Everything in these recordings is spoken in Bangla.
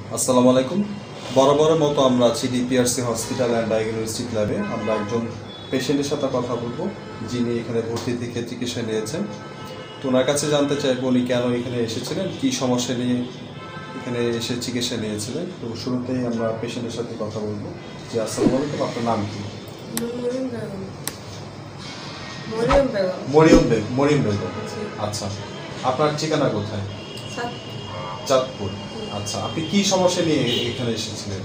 আসসালামু আলাইকুম। বরাবরের মতো আমরা আছি ডিপিআরসি হসপিটাল অ্যান্ড ডায়াগনস্টিক ল্যাবে। আমরা একজন পেশেন্টের সাথে কথা বলবো যিনি এখানে ভর্তি থেকে চিকিৎসা নিয়েছেন। তো ওনার কাছে জানতে চাইবো উনি কেন এখানে এসেছিলেন, কী সমস্যা নিয়ে এখানে এসে চিকিৎসা নিয়েছিলেন। তো শুরুতেই আমরা পেশেন্টের সাথে কথা বলবো। যে আসসালামু আলাইকুম, আপনার নাম কি? মরিয়ম বেগম। আচ্ছা, আপনার ঠিকানা কোথায়? চাঁদপুর। আচ্ছা, আপনি কি সমস্যা নিয়ে এখানে এসেছিলেন?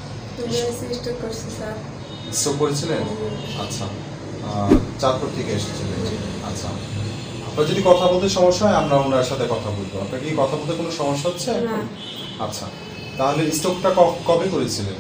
স্ট্রোক করেছিলেন? আচ্ছা, চাঁদপুর থেকে এসেছিলেন। আচ্ছা, আপনার যদি কথা বলতে সমস্যা হয় আমরা ওনার সাথে কথা বলবো। আপনার কি কথা বলতে কোনো সমস্যা হচ্ছে? আচ্ছা, তাহলে স্ট্রোকটা কবে করেছিলেন?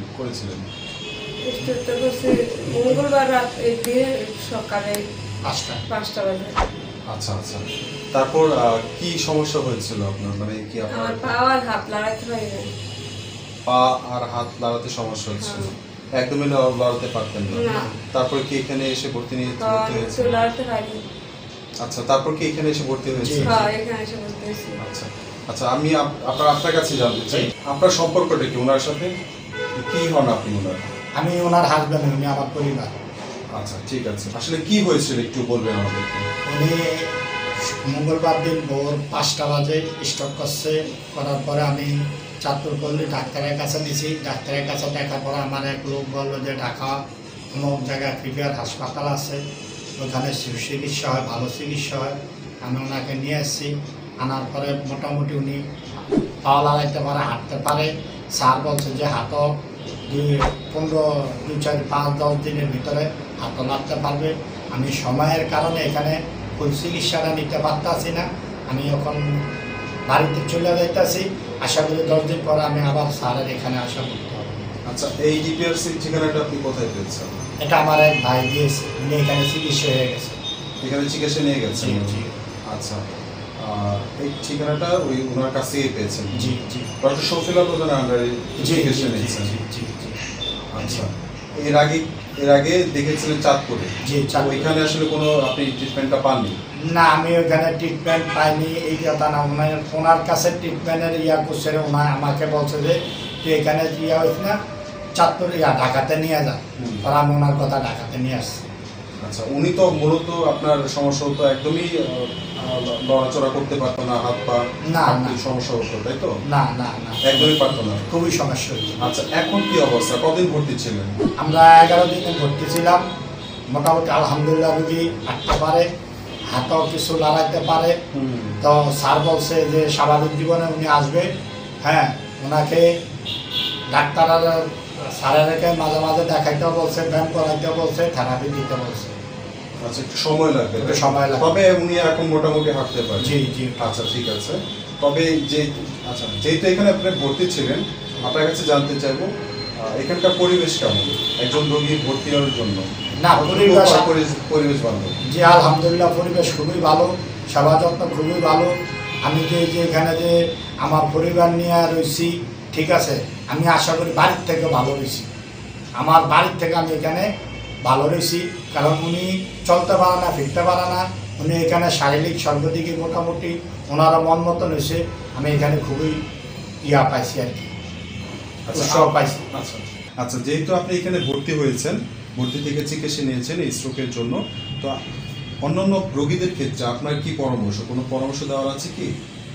মঙ্গলবার রাত সকালে 5টা বাজে। আচ্ছা আচ্ছা, তারপর কি সমস্যা হয়েছিল আপনার? মানে কি আপনার পা আর হাত লড়াইতে পারি না। পা আর হাত লড়াতে সমস্যা হচ্ছিল? একদমই লড়াতে পারতেন না? তারপর কি এখানে এসে ভর্তি হয়েছিল? আচ্ছা, তারপর কি এখানে এসে ভর্তি হয়েছিল? আচ্ছা আচ্ছা, আমি আপনার কাছে জানতে চাই আপনার সম্পর্কটা কি ওনার সাথে? কি হন আপনি ওনার? আমি ওনার হাজব্যান্ড, উনি আমার পরিবার। আচ্ছা ঠিক আছে, আসলে কি হয়েছিল একটু বলবেন আমাদেরকে? উনি মঙ্গলবার দিন ভোর 5টা বাজে স্ট্রোক করার পরে আমি চাঁদপুর পল্লী ডাক্তারের কাছে নিয়েছি। ডাক্তারের কাছে দেখার পরে আমার এক লোক বললো যে ঢাকা কোনো জায়গায় প্রিপেয়ার হাসপাতাল আছে, ওখানে চিকিৎসা হয়, ভালো চিকিৎসা হয়। আমি ওনাকে নিয়ে এসেছি। আনার পরে মোটামুটি উনি পা লাগাইতে পারে, হাঁটতে পারে। স্যার বলছে যে হাতও 2-4-5-10 দিনের ভিতরে হাতও লাগতে পারবে। আমি সময়ের কারণে এখানে ফুল চিকিৎসাটা নিতে পারতেছি না। আমি এখন বাড়িতে চলে যাইতেছি। আশা করি 10 দিন পরে আমি আবার স্যারের এখানে আসা করতে হবে। আচ্ছা, এই ডিপিআরসি ঠিকানাটা আপনি কোথায় পেয়েছেন? এটা আমার এক ভাই দিয়েছে, উনি এখানে চিকিৎসা হয়ে গেছে। এখানে চিকিৎসা নিয়ে গেছেন? আচ্ছা, এই ঠিকানাটা ওই ওনার কাছ থেকে পেয়েছেন? জি জি। ডক্টর শফিউল্লাহ প্রধানের আন্ডারে চিকিৎসা নিয়েছেন? আচ্ছা, এর আগে দেখেছিলেন চাঁদপুরে? জি, ওইখানে আসলে কোনো আপনি ট্রিটমেন্টটা পাননি? না, আমি ওইখানে ট্রিটমেন্ট পাইনি এই কথা না। ওনার কাছে ট্রিটমেন্টের করছে, ওনার আমাকে বলছে যে তুই এখানে হয়েছে না, চাঁদপুর ঢাকাতে নিয়ে যা। আর আমি ওনার কথা ঢাকাতে নিয়ে আসছি। আচ্ছা, উনি তো মূলত আপনার সমস্যা হতো একদমই নড়াচড়া করতে পারতো না, হাত পা না সমস্যা হতো, তাই তো? না না না, একদমই পারতো না, খুবই সমস্যা হতো। আচ্ছা, এখন কি অবস্থা? কদিন ভর্তি ছিলেন? আমরা 11 দিনে ভর্তি ছিলাম। মোটামুটি আলহামদুলিল্লাহ রুগী হাঁটতে পারে, হাতও কিছু লড়াইতে পারে। তো স্যার বলছে যে স্বাভাবিক জীবনে উনি আসবে। হ্যাঁ, ওনাকে ডাক্তাররা স্যারেরকে মাঝে মাঝে দেখাইতেও বলছে, ব্যায়াম করাইতেও বলছে, থেরাপি দিতে বলছে। আচ্ছা, একটু সময় লাগবে। তবে উনি এখন মোটামুটি হাঁটতে পারেন? জি জি। আচ্ছা ঠিক আছে। তবে যেহেতু এখানে আপনি ভর্তি ছিলেন, আপনার কাছে জানতে চাইবো এখানকার পরিবেশ কেমন একজন রোগী ভর্তি হওয়ার জন্য? না, পরিবেশ বান্ধব? জি আলহামদুলিল্লাহ, পরিবেশ খুবই ভালো, সেবা যত্ন খুবই ভালো। আমি যে এখানে যে আমার পরিবার নিয়ে রয়েছি, ঠিক আছে, আমি আশা করি বাড়ির থেকে ভালো রয়েছি। আমার বাড়ির থেকে আমি এখানে ভালো রয়েছি, কারণ উনি চলতে পারে না, ফিরতে পারে না। উনি এখানে শারীরিক সর্বদিকে মোটামুটি ওনারা মন মতন হয়েছে। আমি এখানে খুবই পাইছি আর কি, উৎসাহ পাইছি। আচ্ছা আচ্ছা, যেহেতু আপনি এখানে ভর্তি হয়েছেন, ভর্তি থেকে চিকিৎসা নিয়েছেন এই স্ট্রোকের জন্য, তো অন্যান্য রোগীদের ক্ষেত্রে আপনার কি পরামর্শ, কোনো পরামর্শ দেওয়ার আছে কি?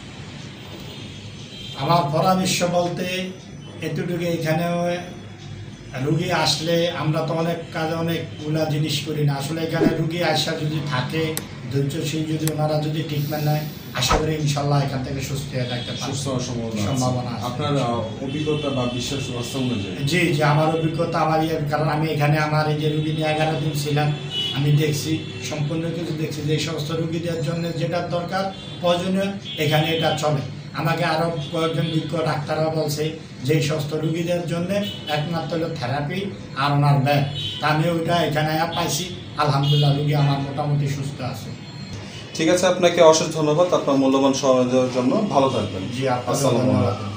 আমার পরামর্শ বলতে এতটুকু, এখানেও রুগী আসলে আমরা তো অনেক কাজে অনেকগুলা জিনিস করি না। আসলে এখানে রুগী আসা যদি থাকে, ধৈর্যশীল, যদি ওনারা যদি ট্রিটমেন্ট নেয়, আশা করি ইনশাল্লাহ এখান থেকে সুস্থ হয়ে থাকতে পারে, সুস্থ হওয়ার সম্ভাবনা আছে। আপনার অভিজ্ঞতা বা বিশ্বাস অনুযায়ী? জি জি, আমার অভিজ্ঞতা আমার কারণ আমি এখানে আমার এই যে রুগী নিয়ে 11 দিন ছিলাম, আমি দেখছি, সম্পূর্ণ কিছু দেখছি যে এই সমস্ত রুগীদের জন্য যেটা দরকার প্রয়োজনীয় এখানে এটা চলে। আমাকে আরও কয়েকজন বিজ্ঞ ডাক্তাররা বলছে যে এই সমস্ত রুগীদের জন্য একমাত্র হলো থেরাপি আর ওনার ব্যায়াম। তা আমি ওইটা এখানে পাইছি, আলহামদুলিল্লাহ রুগী আমার মোটামুটি সুস্থ আছে। ঠিক আছে, আপনাকে অশেষ ধন্যবাদ আপনার মূল্যবান সময় দেওয়ার জন্য। ভালো থাকবেন। জি, আপনাকে ধন্যবাদ।